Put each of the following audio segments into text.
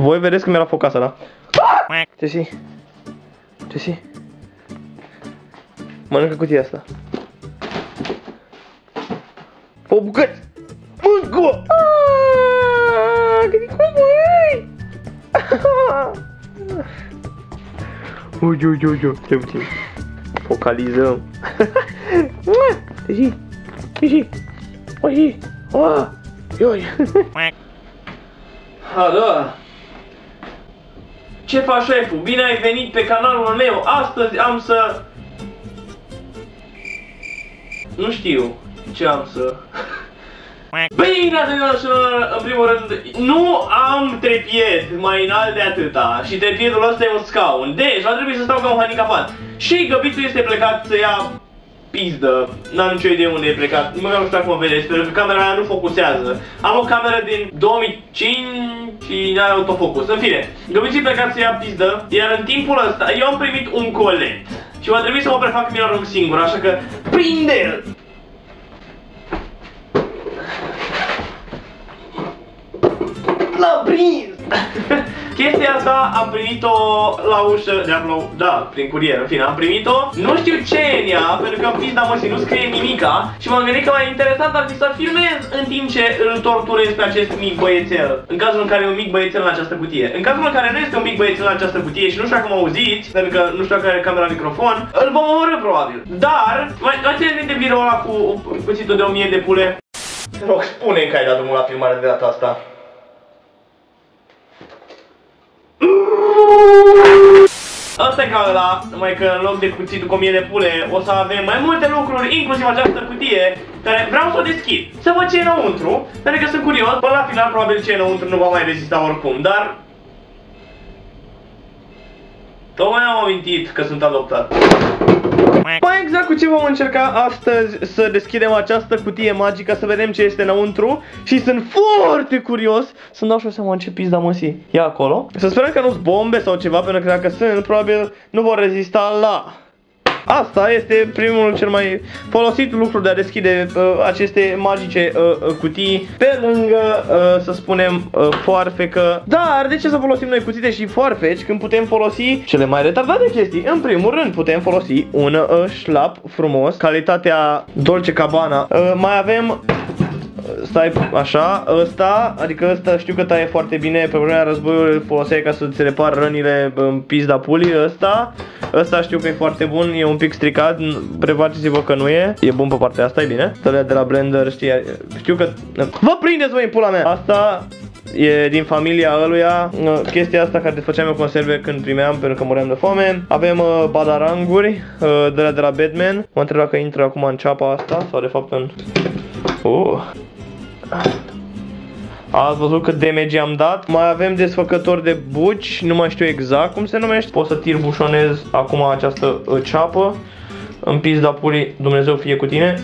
Voi vedeți că mi-era foc casa, da? Jesse. Jesse. Mănâncă cutia asta. O bucăți! Mâncă-o! Cât-i cum, băi! Uite, stai puțin. Focalizăm. Jesse. Jesse. Jesse. Ioi. Da. Ce faci, șeful? Bine ai venit pe canalul meu. Astăzi am să... Nu știu ce am să... Bine, în primul rând, nu am trepied mai înalt de atâta și trepiedul ăsta e un scaun. Deci, va trebui să stau ca un handicapat. Și găbițul este plecat să ia pizdă. N-am nicio idee unde e plecat. Măcar nu știu cum o vedeți, pentru că camera aia nu focusează. Am o cameră din 2005 și n-are autofocus. În fine, găbițul e plecat să ia pizdă, iar în timpul ăsta eu am primit un colet. Și va trebui să mă prefac că mi-l arunc singur, așa că prinde-l! L-am prins! Chestia asta am primit-o la ușă, da, prin curier, în fine, am primit-o. Nu știu ce e în ea, pentru că în pizda măsii nu scrie nimica. Și m-am gândit că mai interesant ar fi să filmez în timp ce îl torturez pe acest mic băiețel. În cazul în care e un mic băiețel în această cutie. În cazul în care nu este un mic băiețel în această cutie și nu știu dacă mă auziți, pentru că nu știu dacă are camera microfon, îl vom omorî probabil. Dar, mai țineți minte videoul ăla cu cuțitul de 1000 de pule? Te rog, spune-mi că ai dat drumul la filmare de data asta. Asta e ca ăla, numai că în loc de cuțitul cu 1000 de pule o să avem mai multe lucruri, inclusiv această cutie, care vreau să o deschid, să văd ce e înăuntru, pentru că sunt curios. Până la final probabil ce e înăuntru nu va mai rezista oricum, dar... Tocmai am amintit că sunt adoptat. Mai exact cu ce vom încerca astăzi să deschidem această cutie magică, să vedem ce este înăuntru. Și sunt foarte curios să-mi dau și o seama în ce pizda măsii e acolo. Să sperăm că nu-s bombe sau ceva, pentru că dacă sunt, probabil nu vor rezista la... Asta este primul cel mai folosit lucru de a deschide aceste magice cutii, pe lângă, să spunem, foarfecă. Dar de ce să folosim noi cuțite și foarfeci când putem folosi cele mai retardate chestii? În primul rând putem folosi un șlap frumos, calitatea Dolce Gabbana. Mai avem... Stai așa, ăsta, adică ăsta știu că taie foarte bine, pe vremea războiului îl foloseai ca să-ți repar rănile în pizda pulii. Ăsta știu că e foarte bun, e un pic stricat, prefaceți-vă că nu e. E bun pe partea asta, e bine. Tălea de la blender, știu că... Vă prindeți voi în pula mea! Asta e din familia ăluia, chestia asta care făceam eu conserve când primeam, pentru că muream de foame. Avem badaranguri, de la Batman. Mă întreb dacă intră acum în ceapa asta, sau de fapt în... Ați văzut cât damage am dat. Mai avem desfăcător de buci. Nu mai știu exact cum se numește. Pot să tirbușonez acum această ceapă. În pizda purii, Dumnezeu fie cu tine.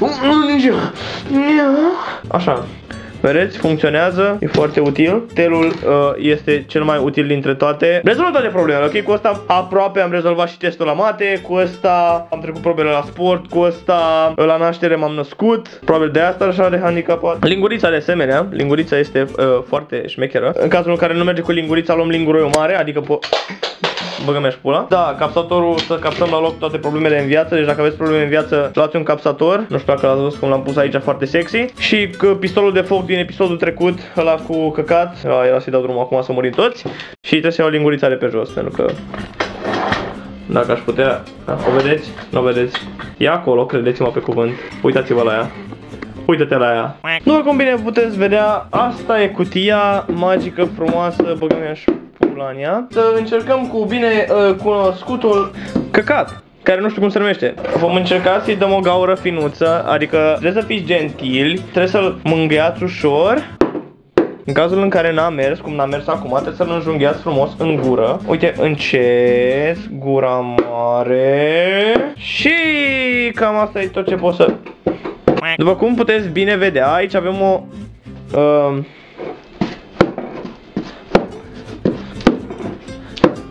Așa. Vedeți? Funcționează, e foarte util. Telul este cel mai util dintre toate. Rezolvă toate problemele, ok? Cu ăsta aproape am rezolvat și testul la mate. Cu ăsta am trecut probele la sport. Cu ăsta la naștere m-am născut. Probabil de asta așa de handicapat. Lingurița de asemenea. Lingurița este foarte șmecheră. În cazul în care nu merge cu lingurița, luăm linguroiul mare. Adică băgă-mi-aș pula. Da, capsatorul, să capsăm la loc toate problemele în viață. Deci dacă aveți probleme în viață, luați un capsator. Nu știu dacă l-ați văzut cum l-am pus aici, foarte sexy. Și pistolul de foc din episodul trecut, ăla cu căcat. Era să-i dau drumul acum să murim toți. Și trebuie să iau lingurița de pe jos, pentru că dacă aș putea... O vedeți? Nu o vedeți? E acolo, credeți-mă pe cuvânt. Uitați-vă la ea. Uită-te la ea. Nu, oricum bine puteți vedea, asta e cutia magică, frumoasă. Băgăm-i-aș pula în ea. Să încercăm cu bine cunoscutul căcat, care nu știu cum se numește. Vom încerca să-i dăm o gaură finuță, adică trebuie să fiți gentili, trebuie să-l mângâiați ușor. În cazul în care n-a mers, cum n-a mers acum, trebuie să-l înjunghiați frumos în gură. Uite, încet, gura mare. Și cam asta e tot ce pot să... După cum puteți bine vedea, aici avem o...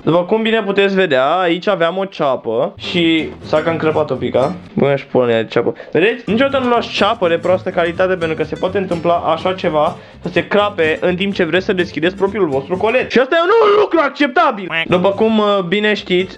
După cum bine puteți vedea, aici aveam o ceapă și s-a cam crăpat o pica. Bine și pune de ceapă. Vedeți? Niciodată nu luați ceapă de proastă calitate, pentru că se poate întâmpla așa ceva, să se crape în timp ce vreți să deschideți propriul vostru colet. Și asta e un lucru acceptabil. După cum bine știți,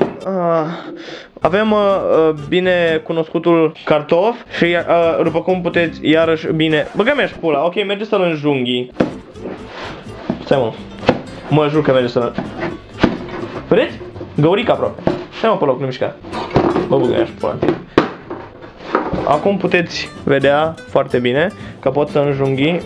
avem bine cunoscutul cartof și după cum puteți iarăși bine... Băgă-mi-aș pula, ok, merge să-l înjunghi. Stai mă. Mă jur că merge să-l... Vedeți? Găurica aproape. Stai mă pe loc, nu mișca. Bă, băgă-mi-aș pula. Acum puteți vedea foarte bine că pot să înjunghi.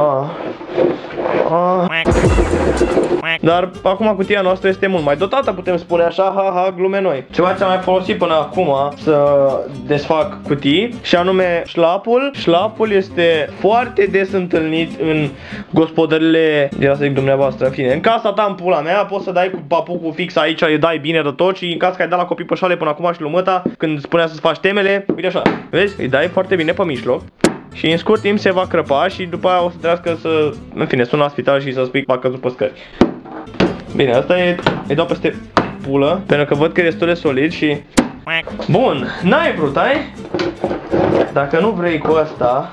Dar acum cutia noastră este mult mai dotată, putem spune așa, ha, glume noi. Ceva ce am mai folosit până acum să desfac cutii, și anume șlapul. Șlapul este foarte des întâlnit în gospodările, de la să zic dumneavoastră, în fine, în casa ta, în pula mea, poți să dai cu papucul fix aici, îi dai bine de tot și în caz că ai dat la copii pe șale până acum și lui măta, când spunea să-ți faci temele, uite așa, vezi, îi dai foarte bine pe mijloc. Și în scurt timp se va crăpa și după aia o să trească să, în fine, sun la spital și să spui că a căzut pe scări. Bine, asta e, îi dau peste pulă, pentru că văd că e destul de solid și... Bun, n-ai vrut, ai? Dacă nu vrei cu asta...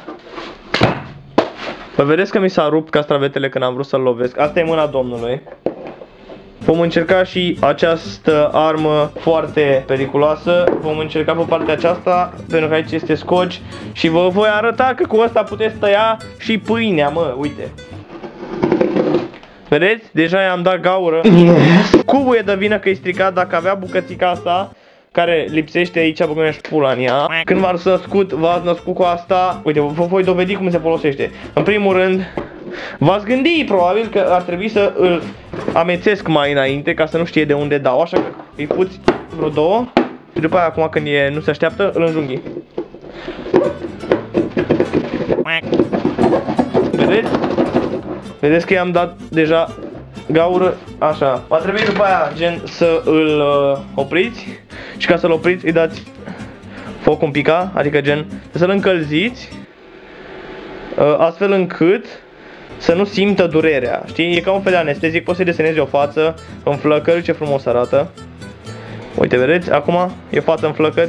Păi vedeți că mi s-a rupt castravetele când am vrut să-l lovesc. Asta e mâna Domnului. Vom încerca și această armă foarte periculoasă. Vom încerca pe partea aceasta, pentru că aici este scoci. Și vă voi arăta că cu asta puteți tăia și pâinea, mă, uite. Vedeți? Deja i-am dat gaură. Cubul e de vină că e stricat. Dacă avea bucățica asta care lipsește aici, băgă-mi-aș pula în ea. Când v-ați născut, v-ați născut cu asta. Uite, vă voi dovedi cum se folosește. În primul rând, v-ați gândit probabil că ar trebui să îl amețesc mai înainte, ca să nu știe de unde dau. Așa că îi puți vreo două și după aia, acum când nu se așteaptă, îl înjunghi. Vedeți? Vedeți că i-am dat deja gaură, așa. Va trebui după aia, gen, să îl opriți. Și ca să-l opriți, îi dați foc un pica, adică gen, să-l încălziți astfel încât să nu simtă durerea, știi? E ca un fel de anestezic, poți să desenezi o față în flăcări, ce frumos arată. Uite, vedeți? Acum e față în flăcări.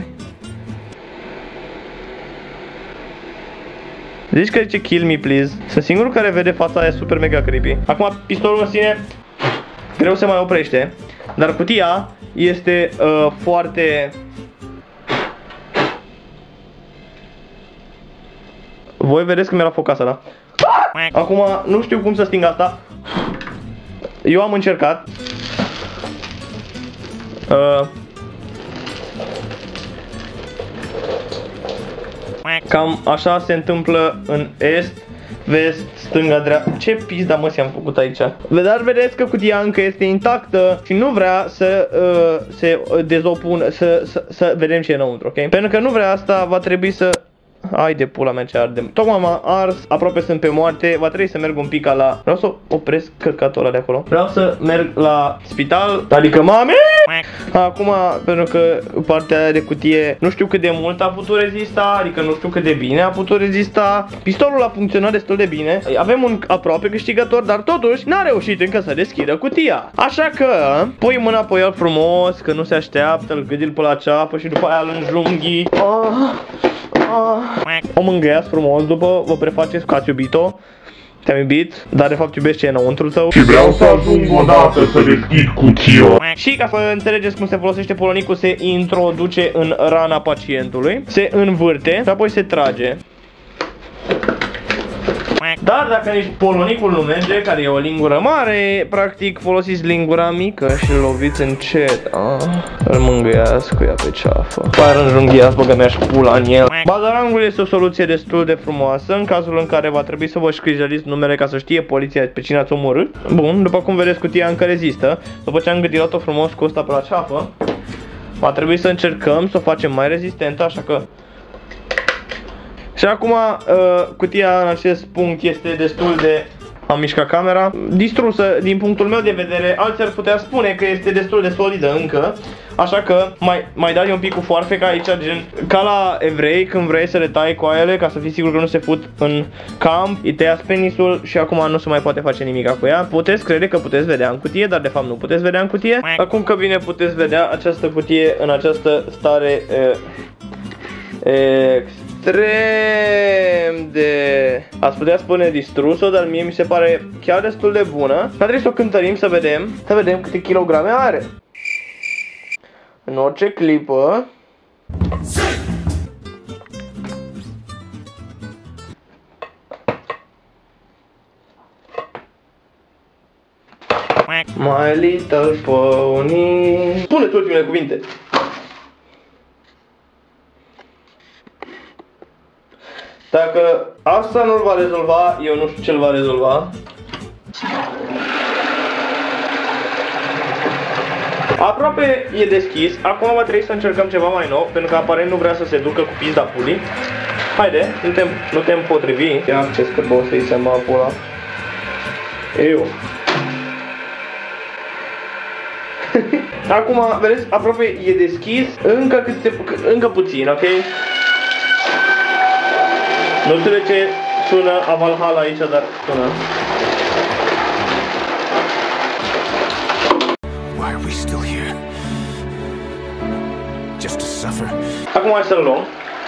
Zici că zice kill me please. Sunt singurul care vede fața aia super mega creepy. Acum pistolul în sine greu se mai oprește, dar cutia este foarte... Voi vedeți că mi-era foc casa, da? Acum nu știu cum să sting asta. Eu am încercat. Cam așa se întâmplă în est, vest, stânga, dreapta. Ce pizda mă am făcut aici? Dar vedeți că cutia încă este intactă și nu vrea să se dezopună, să vedem ce e înăuntru, ok? Pentru că nu vrea asta, va trebui să... Hai de pula mea ce arde. Tocmai m-am ars, aproape sunt pe moarte. Va trebui să merg un pic la... Vreau să opresc căcatul ăla de acolo. Vreau să merg la spital. Adică mame! Acum, pentru că partea aia de cutie nu știu cât de mult a putut rezista, adică nu știu cât de bine a putut rezista. Pistolul a funcționat destul de bine. Avem un aproape câștigător, dar totuși n-a reușit încă să deschidă cutia. Așa că pui mâna pe el frumos, că nu se așteaptă, îl gâdil pe la ceapă și după aia îl înjunghi. O mângâiați frumos, după vă prefaceți că ați iubit-o. Te-am iubit, dar de fapt iubești ce e înăuntru tău. Și vreau să ajung odată să deschid cutia. Și ca să înțelegeți cum se folosește polonicul, se introduce în rana pacientului, se învârte și apoi se trage. Dar dacă nici polonicul nu merge, care e o lingură mare, practic folosiți lingura mică și îl loviți încet. Îl mângâiați cu ea pe ceafă. Păi înjunghiați, băgă-mi-aș pula în el. Badarangul este o soluție destul de frumoasă în cazul în care va trebui să vă scrijăliți numele ca să știe poliția pe cine ați omorât. Bun, după cum vedeți, cutia încă rezistă. După ce am gâdilat-o frumos cu ăsta pe la ceafă, va trebui să încercăm să o facem mai rezistentă, așa că... Și acum cutia în acest punct este destul de Am mișcat camera. Distrusă din punctul meu de vedere. Alții ar putea spune că este destul de solidă încă. Așa că mai dai un pic cu foarfeca aici, gen, ca la evrei, când vrei să le tai coaiele, ca să fii sigur că nu se fut în camp, îi tăiați penisul și acum nu se mai poate face nimic cu ea. Puteți crede că puteți vedea în cutie, dar de fapt nu puteți vedea în cutie. Acum că bine puteți vedea această cutie în această stare extrem de, ați putea spune, distrusă, dar mie mi se pare chiar destul de bună. Dar trebuie să o cântărim să vedem câte kilograme are. În orice clipă My Little Pony. Spune-ți ultimele cuvinte. Dacă asta nu-l va rezolva, eu nu știu ce-l va rezolva. Aproape e deschis, acum va trebui să încercăm ceva mai nou, pentru că aparent nu vrea să se ducă cu pizda pulii. Haide, nu te împotrivi. Ia ce scârbă o să-i se mă pula. Eu. Acum, vedeți, aproape e deschis, încă puțin, ok? Nu știu de ce sună Avalhalla aici, dar sună. Why are we still here? Just to suffer? Acum hai să-l luăm.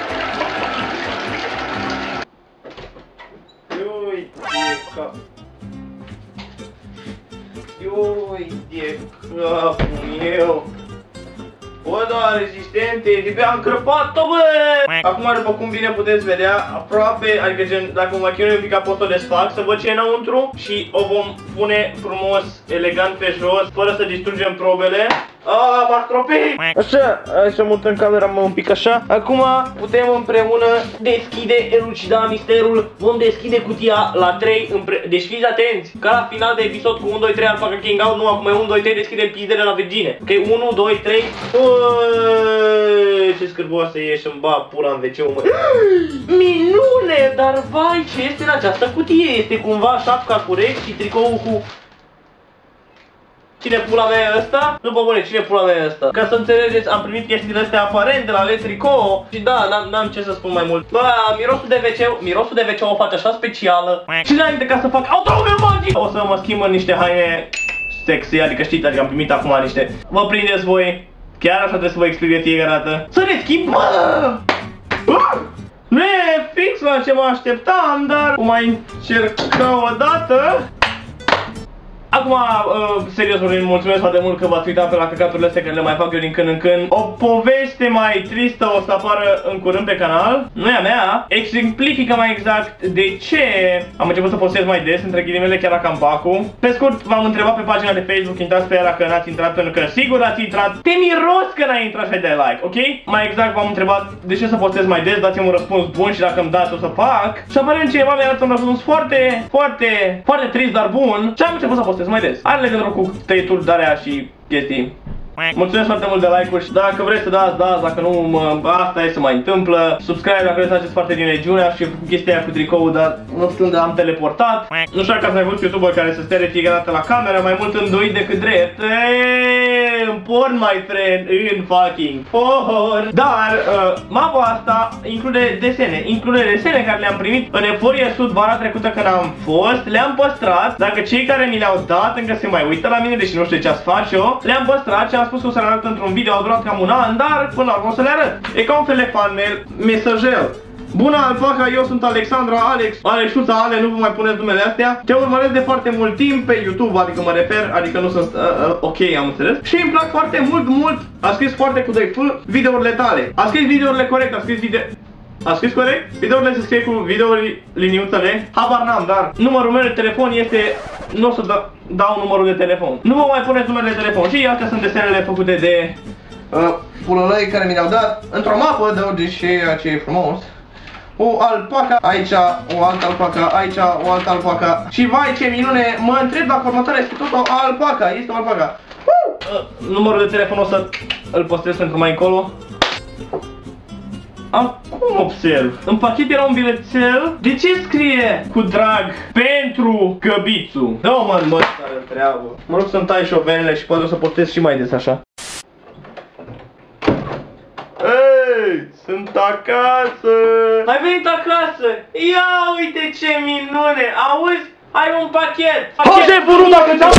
Uite capul meu. Bă, da, rezistente, de pe am crăpat-o, bă! Acum, după cum bine puteți vedea, aproape, adică gen, dacă mă chinui un pic pot o desfac, să văd ce e înăuntru și o vom pune frumos, elegant pe jos, fără să distrugem probele. M-a stropit! Așa, hai să mutăm camera un pic așa. Acum putem împreună elucida misterul. Vom deschide cutia la 3 deci fiți atenți, ca la final de episod cu 1, 2, 3 Alpaca King Out, nu, acum e 1, 2, 3, deschidem pizdele la virgine. Ok, 1, 2, 3. Ce scârboasă e și-mi ba pula în WC-ul, mă. Minune, dar vai, ce este în această cutie? Este cumva șapca cu Rex și tricoul cu... Cine pula mea e ăsta? Nu, bă, bune, cine pula mea e ăsta? Ca să înțelegeți, am primit chestiile astea aparent de la Letrico și da, n-am ce să spun mai mult. Bă, mirosul de WC o face așa specială. Și înainte ca să fac autograf magic, o să mă schimb în niște haine sexy, adică știți, adică am primit acum niște. Vă prindeți voi, chiar așa trebuie să vă explic de fiecare dată. Să ne schimb, bă! Nu e fix la ce mă așteptam, dar cum mai încerca o dată. Acum, serios vorbim, mulțumesc foarte mult că v-ați uitat pe la căcaturile astea, că le mai fac eu din când în când. O poveste mai tristă o să apară în curând pe canal, nu e a mea. Exemplifică mai exact de ce am început să postez mai des, între ghilimele chiar la Campacu. Pe scurt, v-am întrebat pe pagina de Facebook, intrați pe ea dacă n-ați intrat, pentru că sigur ați intrat. Te miros că n-ai intrat și de like, ok? Mai exact v-am întrebat de ce să postez mai des, dați-mi un răspuns bun și dacă îmi dați o să fac. Și aparent cineva mi-a dat un răspuns foarte trist, dar bun. Și am început să postez mai des. Are legătură cu tăieturi de-alea și chestii. Mulțumesc foarte mult de like-uri și dacă vreți să dați, dacă nu, asta e să mai întâmplă. Subscribe dacă vreți să faceți parte din regiunea și cu chestia aia cu tricoul, dar nu știu unde am teleportat. Nu știu dacă ați mai văzut youtuber care să stea de fiecare dată la cameră, mai mult îndoit decât drept. În porn, my friend, în fucking porn. Dar mapa asta include desene care le-am primit în Euphoria Sud vara trecută când am fost. Le-am păstrat, dacă cei care mi le-au dat încă se mai uită la mine, deși nu știu ce ați face eu. Le-am păstrat și am spus că o să le arăt într-un video, a durat cam un an, dar până la urmă o să le arăt. E ca un fel de fan mail, mesajel. Bună Alpaca, eu sunt Alexandra, Alexuța, Ale, nu vă mai puneți numele astea. Te urmăresc de foarte mult timp pe YouTube, adică mă refer, adică nu sunt, ok, am înțeles. Și îmi plac foarte mult, a scris foarte corect videourile tale. A scris videourile corect, a scris corect? Videourile se scrie cu videouri liniuțele. Habar n-am, dar numărul meu de telefon este... Nu o să dau numărul de telefon. Nu vă mai puneți numele de telefon. Și astea sunt desenele făcute de pulălăi care mi le-au dat într-o mapă de ordine și ce e frumos. O alpaca, aici o altă alpaca, aici o altă alpaca. Și vai ce minune, mă întreb dacă următoarea este tot o alpaca, este o alpaca. Numărul de telefon o să îl postez pentru mai încolo. Acum observ. În pachet era un bilețel. De ce scrie cu drag pentru Găbițu? Dă-o mă care treabă. Mă rog să-mi tai șovenele și poate o să postez și mai des așa. Ei, sunt acasă! Ai venit acasă? Ia uite ce minune! Auzi? Ai un pachet! Ha, șeful, nu dacă ți-am...